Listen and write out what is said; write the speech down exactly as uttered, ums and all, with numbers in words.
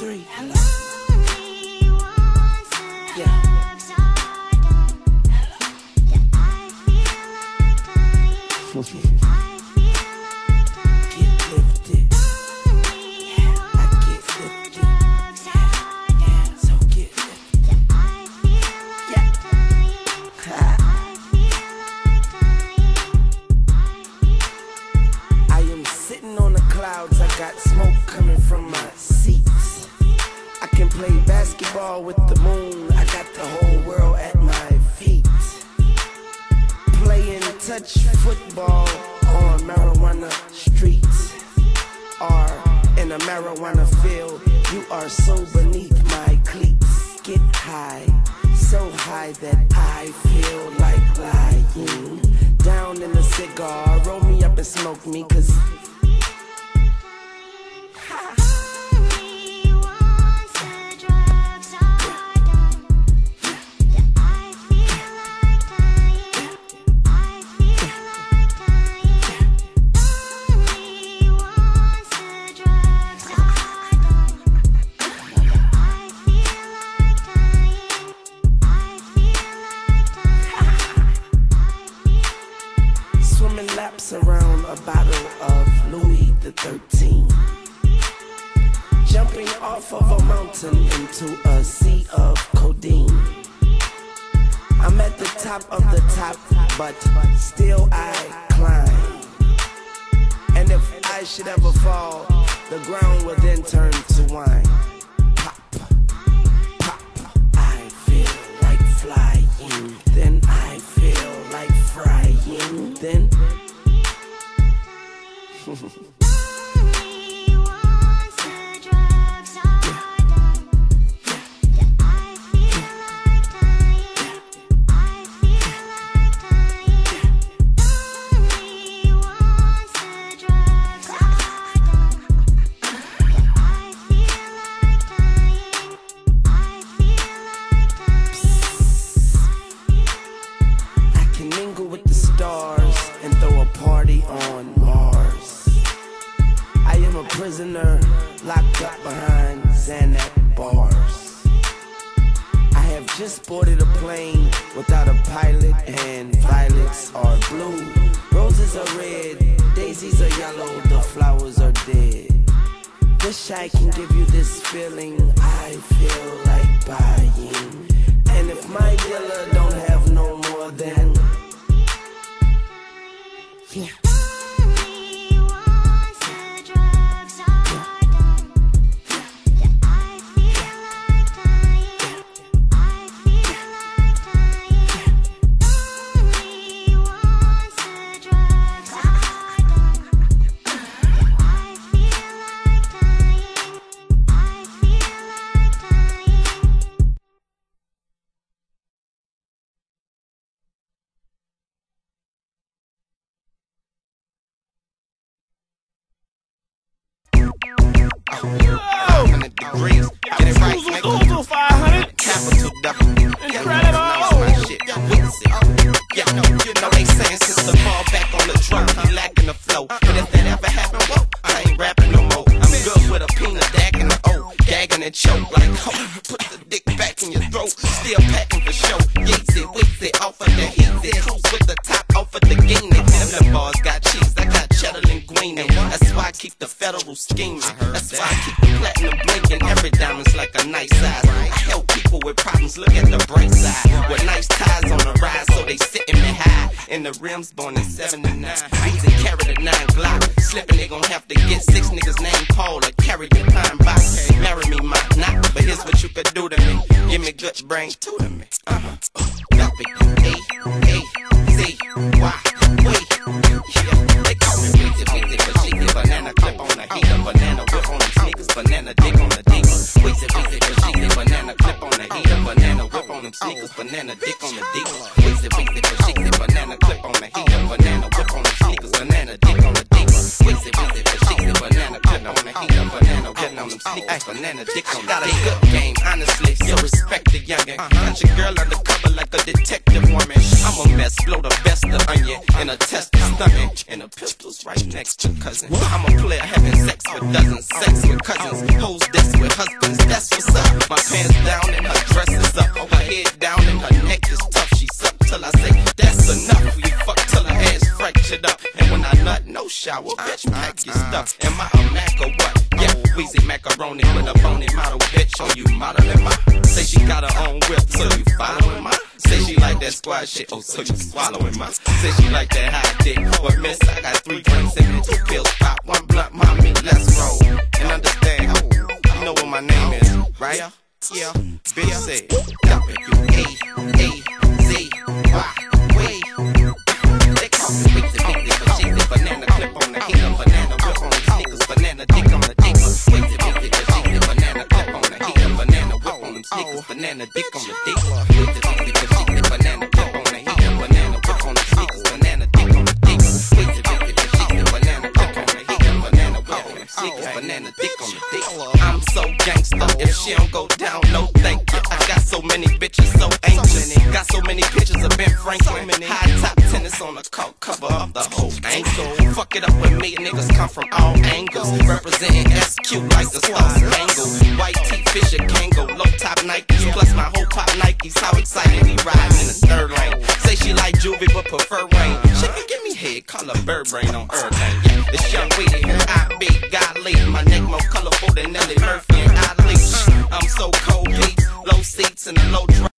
three. Hello. Got smoke coming from my seats. I can play basketball with the moon. I got the whole world at my feet. Playing touch football on marijuana streets, or in a marijuana field. You are so beneath my cleats. Get high, so high that I feel like lying down in a cigar. Roll me up and smoke me, cause laps around a bottle of Louis the thirteenth, jumping off of a mountain into a sea of codeine. I'm at the top of the top, but still I climb. And if I should ever fall, the ground will then turn to wine. Pop, pop, I feel like flying, then I feel like frying, then I can mingle with the stars and throw a party on Mars. I am a prisoner locked up behind Xanax bars. I have just boarded a plane without a pilot, and violets are blue, roses are red, daisies are yellow, the flowers are dead. Wish I can give you this feeling I feel like buying. And if my dealer don't have no more, then yeah. Degrees, get it right, nigga. five hundred capital double. Incredible. My shit, witness it. Yeah, no, you know they saying since the ball back on the drum, he lacking the flow. But if that ever happen, whoa, I ain't rapping no more. I'm good with a peanut, dag and the O, gagging and choke like oh, put the dick back in your throat. Still packing for show. Yates it, wits it, off of the heat it, cruise with the top off of the gain it. Them bars got cheese, I got cheddar and green. That's why I keep the federal scheming. That's why I keep the platinum blinking. Every diamond's like a nice size. I help people with problems, look at the bright side. With nice ties on the rise, so they sitting me high. And the rims born in seventy-nine. Easy carry the nine Glock. Slipping, they gon' have to get six niggas named Paul or carry the pine box. Marry me, might not, but here's what you could do to me. Give me good brain, two to me. Uh-huh. Copy. A, A, Z, Y, wait. Yeah, they call me Weezy, Weezy, but she did banana clip on the heater, banana whip on them sneakers, banana dick on the dick. Weezy, Weezy, but she did banana clip on the heater, banana whip on them sneakers, banana dick on the dick. Weezy, Weezy, but she did banana clip on the heater, banana whip on them sneakers, banana dick on the dick. Weezy, Weezy, but she did banana clip on the heater, banana whip on them sneakers. sneakers, banana dick on got a good game, honestly, so respect the youngin'. Got your girl undercover like a detective woman. I'm a mess, blow the best of onion, and a test is stunning, and a pistol's right next to cousin. I'm a player having sex with dozens, sex with cousins, hoes that's with husbands, that's what's up. My pants down and her dress is up, her head down and her neck is tough. She suck till I say that's enough. We fuck till her ass fractured up, and when I nut, no shower, bitch, pack your stuff. Am I a Mac or what? Yeah, Weezy macaroni with a bony model, bitch. Oh, you modeling my? Say she got her own whip, so you following my? Say she like that squad shit, oh, so you swallowing my? Say she like that high dick, but miss, I got three drinks in me, two pills pop, one blunt, mommy, let's roll. And understand, oh, you know what my name is, right? Yeah, yeah, bitch said, W A A Z Y, way. They call me Weezy, Weezy, but she's a banana clip on the heel, banana whip on the sneakers, banana dick on the dick. Weezy, Weezy, but she's a banana clip on the heel, banana whip on them sneakers, banana dick on the dick. Weezy, Weezy, but she's a banana clip on the heel, banana whip on the sneakers, banana dick on the dick. Weezy, Weezy, but she's a banana clip on the heel, banana whip on the sneakers, banana dick on the dick. I'm so gangsta, if she don't go down, no thank you. I got so many bitches so anxious, got so many pictures of Ben Franklin, high top tennis on the coat cover of the whole ankle. Fuck it up with me, niggas come from all angles, representing S Q like the Star Spangled. White tee, Fisher, Kango, low top Nikes, plus my whole pop Nikes. How excited we riding in the third lane. Say she like juvie but prefer rain. She can give me head, call her bird brain on everything. Yeah, this young lady here, I be golly, my neck more colorful than Nelly Murphy and Ali. I'm so cold, beats, low seats and a low drop.